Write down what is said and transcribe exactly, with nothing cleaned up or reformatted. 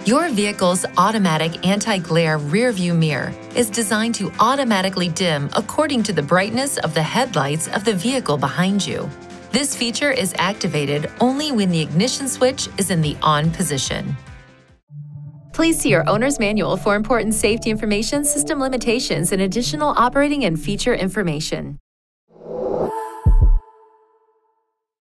Your vehicle's automatic anti-glare rear-view mirror is designed to automatically dim according to the brightness of the headlights of the vehicle behind you. This feature is activated only when the ignition switch is in the on position. Please see your owner's manual for important safety information, system limitations, and additional operating and feature information.